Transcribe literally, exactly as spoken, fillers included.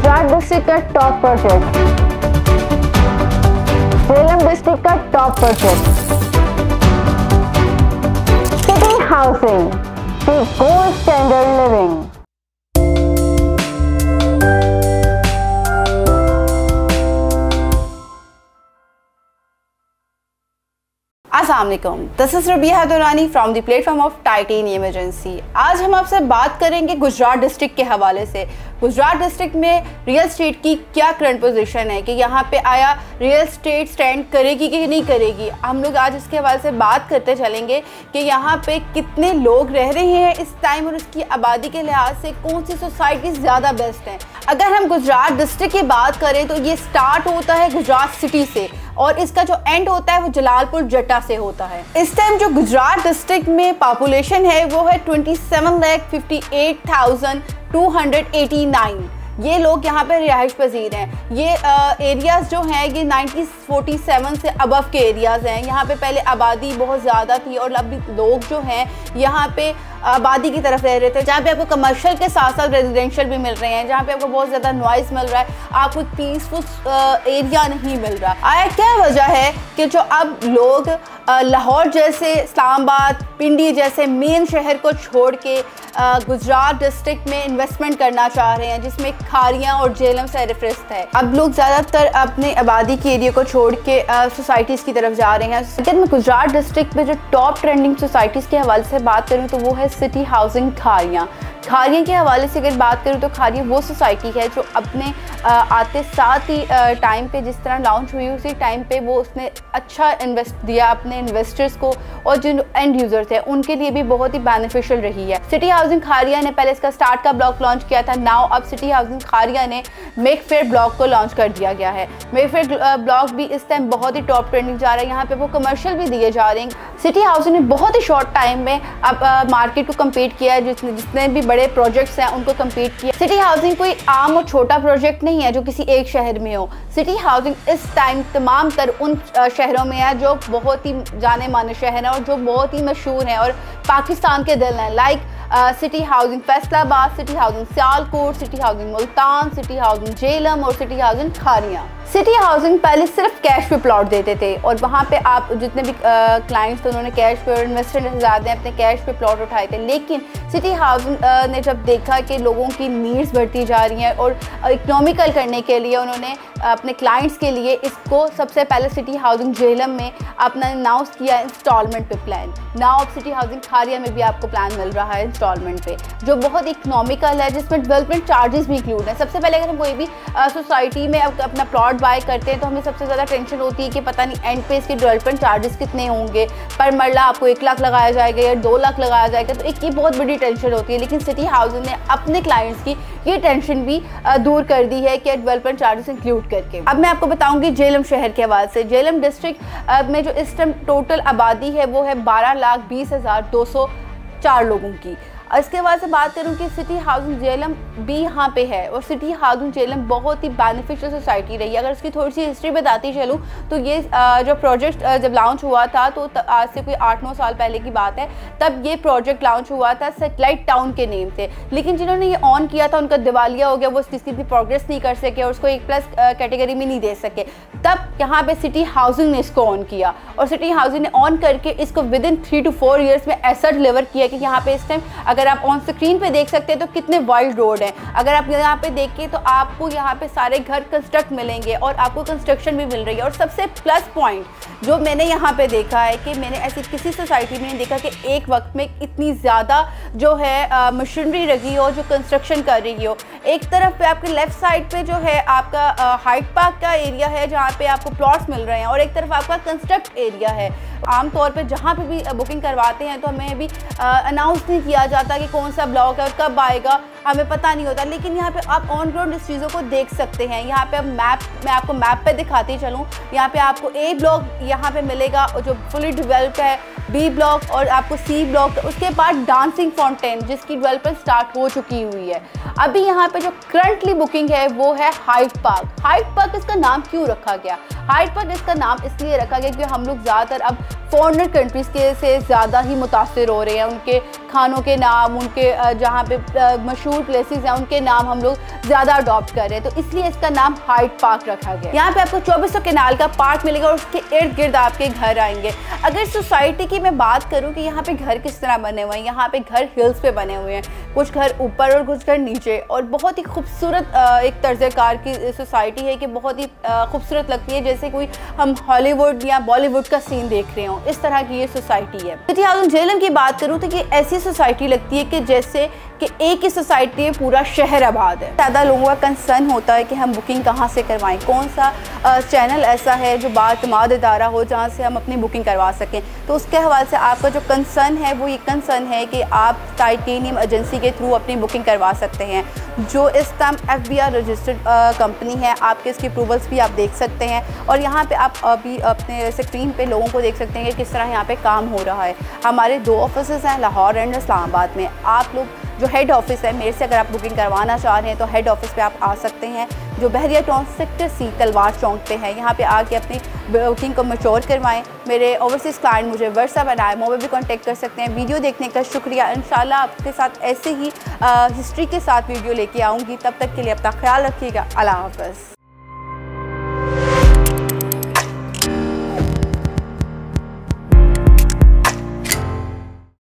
Gujarat district का top project, Jhelum district का top project, city housing, the gold standard living. अस्सलाम वालेकुम, this is Rabia Durrani from the platform of Titanium Agency. आज हम आपसे बात करेंगे गुजरात डिस्ट्रिक्ट के हवाले से। गुजरात डिस्ट्रिक्ट में रियल स्टेट की क्या करंट पोजीशन है कि यहाँ पे आया रियल स्टेट स्टैंड करेगी कि नहीं करेगी। हम लोग आज इसके हवाले से बात करते चलेंगे कि यहाँ पे कितने लोग रह रहे हैं इस टाइम और उसकी आबादी के लिहाज से कौन सी सोसाइटी ज़्यादा बेस्ट है। अगर हम गुजरात डिस्ट्रिक्ट की बात करें तो ये स्टार्ट होता है गुजरात सिटी से और इसका जो एंड होता है वो जलालपुर जट्टा से होता है। इस टाइम जो गुजरात डिस्ट्रिक्ट में पॉपुलेशन है वो है twenty seven lakh fifty eight thousand two hundred eighty nine. ये लोग यहाँ पे रिहाइश पजीर हैं। ये एरियाज़ जो हैं ये नाइनटीन फोर्टी सेवन से अबव के एरियाज़ हैं। यहाँ पे पहले आबादी बहुत ज़्यादा थी और अभी लोग जो हैं यहाँ पे आबादी की तरफ रह रहे थे, जहाँ पे आपको कमर्शियल के साथ साथ रेजिडेंशियल भी मिल रहे हैं, जहाँ पे आपको बहुत ज़्यादा नॉइज़ मिल रहा है, आपको पीसफुल एरिया नहीं मिल रहा। आया क्या वजह है कि जो अब लोग लाहौर जैसे, इस्लामाबाद, पिंडी जैसे मेन शहर को छोड़ के गुजरात डिस्ट्रिक्ट में इन्वेस्टमेंट करना चाह रहे हैं, जिसमें खारियाँ और झेलम सरफहरिस्त है। अब लोग ज़्यादातर अपने आबादी के एरिया को छोड़ के सोसाइटीज़ की तरफ जा रहे हैं। अगर मैं गुजरात डिस्ट्रिक्ट में जो टॉप ट्रेंडिंग सोसाइटीज़ के हवाले से बात करूँ तो वो है सिटी हाउसिंग खारियाँ। खारियाँ के हवाले से अगर बात करूँ तो खारियाँ वो सोसाइटी है जो अपने आ, आते साथ ही टाइम पे जिस तरह लॉन्च हुई उसी टाइम पे वो उसने अच्छा इन्वेस्ट दिया अपने इन्वेस्टर्स को और जो एंड यूज़र्स हैं उनके लिए भी बहुत ही बेनिफिशियल रही है। सिटी हाउसिंग खारियाँ ने पहले इसका स्टार्ट का ब्लॉक लॉन्च किया था। नाउ अब सिटी हाउसिंग खारियाँ ने मेक फेयर ब्लॉक को लॉन्च कर दिया गया है। मेक फेयर ब्लॉक भी इस टाइम बहुत ही टॉप ट्रेंडिंग जा रहा है। यहाँ पे वो कमर्शियल भी दिए जा रहे हैं। सिटी हाउसिंग ने बहुत ही शॉर्ट टाइम में अब मार्केट को कम्पीट किया है। जिसने जितने भी बड़े प्रोजेक्ट्स हैं उनको कम्पीट किया। सिटी हाउसिंग कोई आम और छोटा प्रोजेक्ट नहीं है जो किसी एक शहर में हो। सिटी हाउसिंग इस टाइम तमाम तर उन शहरों में है जो बहुत ही जाने माने शहर हैं और जो बहुत ही मशहूर हैं और पाकिस्तान के दिल हैं। Like city housing Faisalabad, city housing Sialkot, city housing Multan, city housing Jhelum और city housing Kharian. City housing पहले सिर्फ कैश पे प्लॉट देते थे और वहाँ पे आप जितने भी क्लाइंट्स थे उन्होंने कैश पे और इन्वेस्टर ज़्यादा अपने कैश पे प्लॉट उठाए थे। लेकिन सिटी हाउसिंग ने जब देखा कि लोगों की नीड्स बढ़ती जा रही हैं और इकोनॉमिकल करने के लिए उन्होंने अपने क्लाइंट्स के लिए इसको सबसे पहले सिटी हाउसिंग झेलम में अपना अनाउंस किया इंस्टॉलमेंट पे प्लान। नाउ अब सिटी हाउसिंग खारिया में भी आपको प्लान मिल रहा है इंस्टॉलमेंट पे जो बहुत इकोनॉमिकल है, जिसमें डेवलपमेंट चार्जेस भी इंक्लूड है। सबसे पहले अगर हम कोई भी सोसाइटी में अब अपना प्लॉट बाय करते हैं तो हमें सबसे ज़्यादा टेंशन होती है कि पता नहीं एंड पे इसके डेवलपमेंट चार्जेस कितने होंगे, पर मरला आपको एक लाख लगाया जाएगा या दो लाख लगाया जाएगा, तो एक ये बहुत बड़ी टेंशन होती है। लेकिन सिटी हाउसिंग ने अपने क्लाइंट्स की ये टेंशन भी दूर कर दी है कि डेवलपमेंट चार्जेस इंक्लूड करके। अब मैं आपको बताऊंगी झेलम शहर के हवाले से। झेलम डिस्ट्रिक्ट में जो इस टाइम टोटल आबादी है वो है बारह लाख बीस हज़ार दो सौ चार लोगों की। इसके बाद से बात करूँ कि सिटी हाउसिंग झेलम भी यहाँ पे है और सिटी हाउसिंग झेलम बहुत ही बेनिफिशियल सोसाइटी रही है। अगर इसकी थोड़ी सी हिस्ट्री बताती चलूँ तो ये जो प्रोजेक्ट जब लॉन्च हुआ था तो आज से कोई आठ नौ साल पहले की बात है, तब ये प्रोजेक्ट लॉन्च हुआ था सेटेलाइट टाउन के नेम से। लेकिन जिन्होंने ये ऑन किया था उनका दिवालिया हो गया, वो किसी भी प्रोग्रेस नहीं कर सके और उसको एक प्लस कैटेगरी में नहीं दे सके। तब यहाँ पे सिटी हाउसिंग ने इसको ऑन किया और सिटी हाउसिंग ने ऑन करके इसको within three to four years में ऐसा डिलीवर किया कि यहाँ पे इस टाइम अगर आप ऑन स्क्रीन पे देख सकते हैं तो कितने वाइड रोड हैं। अगर आप यहाँ पे देखें तो आपको यहाँ पे सारे घर कंस्ट्रक्ट मिलेंगे और आपको कंस्ट्रक्शन भी मिल रही है। और सबसे प्लस पॉइंट जो मैंने यहाँ पे देखा है कि मैंने ऐसी किसी सोसाइटी में नहीं देखा कि एक वक्त में इतनी ज़्यादा जो है मशीनरी लगी हो जो कंस्ट्रक्शन कर रही हो। एक तरफ पे आपके लेफ्ट साइड पे जो है आपका हाइट पार्क का एरिया है जहाँ पे आपको प्लॉट्स मिल रहे हैं और एक तरफ आपका कंस्ट्रक्ट एरिया है। आमतौर पे जहाँ पे भी बुकिंग करवाते हैं तो हमें भी अनाउंस नहीं किया जाता कि कौन सा ब्लॉक है और कब आएगा, हमें पता नहीं होता। लेकिन यहाँ पे आप ऑन ग्राउंड इस चीज़ों को देख सकते हैं। यहाँ पे अब मैप मैं आपको मैप पे दिखाती चलूँ, यहाँ पे आपको ए ब्लॉक यहाँ पे मिलेगा जो फुली डेवलप्ड है। बी ब्लॉक और आपको सी ब्लॉक, उसके बाद डांसिंग फाउंटेन जिसकी डेवलपमेंट स्टार्ट हो चुकी हुई है। अभी यहाँ पे जो करंटली बुकिंग है वो है हाइट पार्क। हाइट पार्क इसका नाम क्यों रखा गया? हाइट पार्क इसका नाम इसलिए रखा गया क्योंकि हम लोग ज़्यादातर अब फॉरेनर कंट्रीज़ के से ज़्यादा ही मुतासिर हो रहे हैं। उनके खानों के नाम, उनके जहाँ पे मशहूर प्लेसेस हैं उनके नाम हम लोग ज़्यादा अडॉप्ट कर रहे हैं, तो इसलिए इसका नाम हाइट पार्क रखा गया। यहाँ पे आपको चौबीसों कैनाल का पार्क मिलेगा और उसके इर्द गिर्द आपके घर आएंगे। अगर सोसाइटी की मैं बात करूँ कि यहाँ पे घर किस तरह बने हुए हैं, यहाँ पे घर हिल्स पे बने हुए हैं, कुछ घर ऊपर और कुछ घर नीचे, और बहुत ही खूबसूरत एक तर्ज़-ए-कार की सोसाइटी है कि बहुत ही खूबसूरत लगती है, जैसे कोई हम हॉलीवुड या बॉलीवुड का सीन देख रहे हो, इस तरह की ये सोसाइटी है। सिटी हाउसिंग झेलम की बात करूँ तो ये ऐसी सोसाइटी लगती है कि जैसे कि एक ही सोसाइटी में पूरा शहर आबाद है। ज़्यादा लोगों का कंसर्न होता है कि हम बुकिंग कहाँ से करवाएं, कौन सा चैनल ऐसा है जो बातमाद इदारा हो जहाँ से हम अपनी बुकिंग करवा सकें। तो उसके हवाले से आपका जो कंसर्न है वो ये कंसर्न है कि आप टाइटेनियम एजेंसी के थ्रू अपनी बुकिंग करवा सकते हैं, जो इस time F B R registered company है। आपके इसकी अप्रूवल्स भी आप देख सकते हैं और यहाँ पे आप अभी अपने स्क्रीन पे लोगों को देख सकते हैं कि किस तरह यहाँ पे काम हो रहा है। हमारे दो ऑफिस हैं, लाहौर एंड इस्लामाबाद में। आप लोग जो हेड ऑफिस है मेरे से अगर आप बुकिंग करवाना चाह रहे हैं तो हेड ऑफिस पे आप आ सकते हैं, जो बहरिया टाउन सेक्टर सी तलवार चौक पे है। यहाँ पे आके अपनी बुकिंग को मैच्योर करवाएं। मेरे ओवरसीज़ क्लाइंट मुझे व्हाट्सएप एंड आईएमओ में भी कांटेक्ट कर सकते हैं। वीडियो देखने का शुक्रिया। इंशाल्लाह आपके साथ ऐसे ही हिस्ट्री के साथ वीडियो लेके आऊँगी। तब तक के लिए अपना ख्याल रखिएगा। अल्लाह हाफ़िज़।